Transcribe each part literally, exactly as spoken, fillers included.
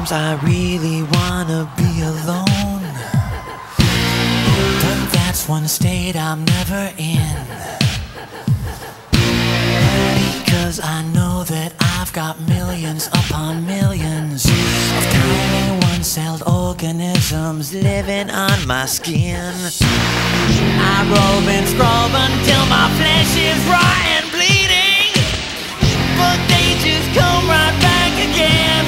Sometimes I really wanna be alone, but that's one state I'm never in, because I know that I've got millions upon millions of tiny one-celled organisms living on my skin. I roll and scrub until my flesh is raw and bleeding, but they just come right back again.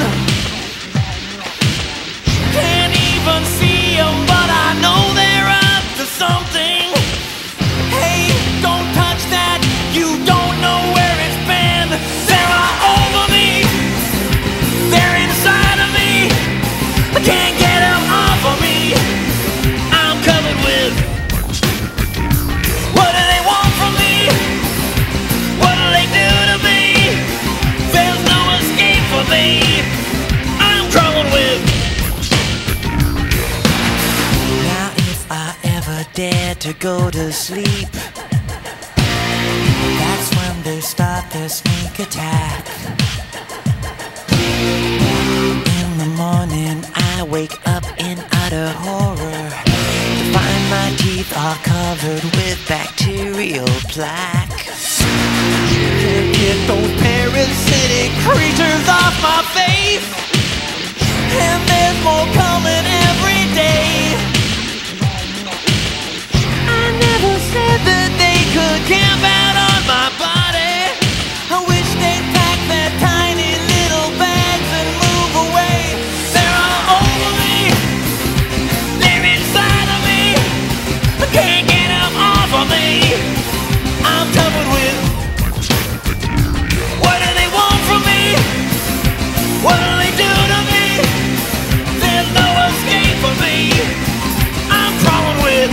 Can't even see them, but I know they're up to something. Hey, don't touch that, you don't know where it's been. They're all over me, they're inside of me, I can't get them off of me. I'm covered with, what do they want from me? What do they do to me? There's no escape for me, I'm crawling with. Now if I ever dare to go to sleep, that's when they start their sneak attack. In the morning I wake up in utter horror to find my teeth are covered with bacterial plaque. Get those parasitic creatures off my face, and there's more coming every day. I never said that they could camp out on my body. I wish they'd pack their tiny little bags and move away. They're all over me, they're inside of me, I can't get them off of me. I'm covered with, what do they want from me? What do they do to me? There's no escape for me, I'm crawling with.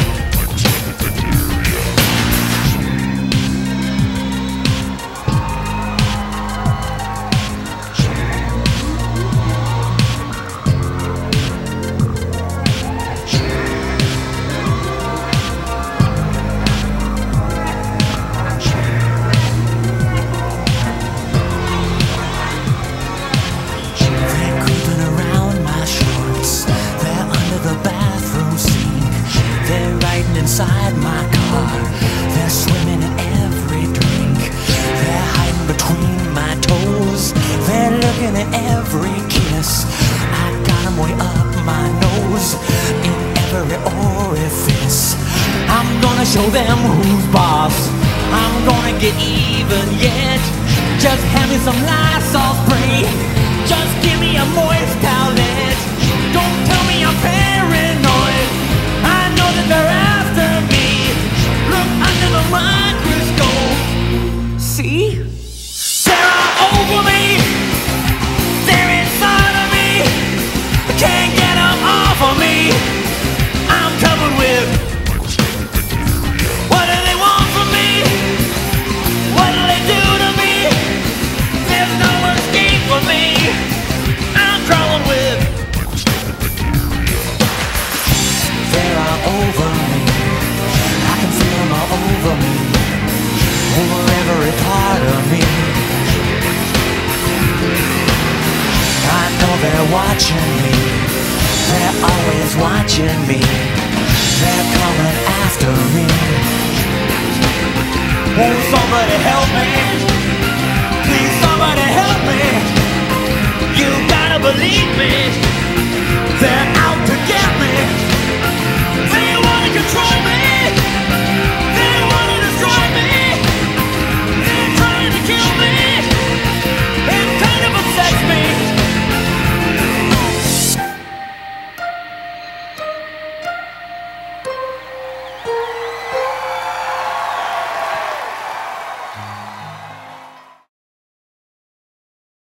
Inside my car, they're swimming in every drink, they're hiding between my toes, they're looking at every kiss. I got them way up my nose, in every orifice. I'm gonna show them who's boss, I'm gonna get even yet. Just hand me some Lysol spray, just give me a moist towelette. Don't tell me I'm paranoid, I know that they're after me. Look under the microscope, see? They're all over me, they're inside of me, I can't get them off of me. I'm covered with, what do they want from me? What do they do to me? There's no escape for me, I'm crawling with. They're all over me, I can feel them all over me, over every part of me. I know they're watching me, they're always watching me, they're coming after me. Won't somebody help me? Please somebody help me. You gotta believe me.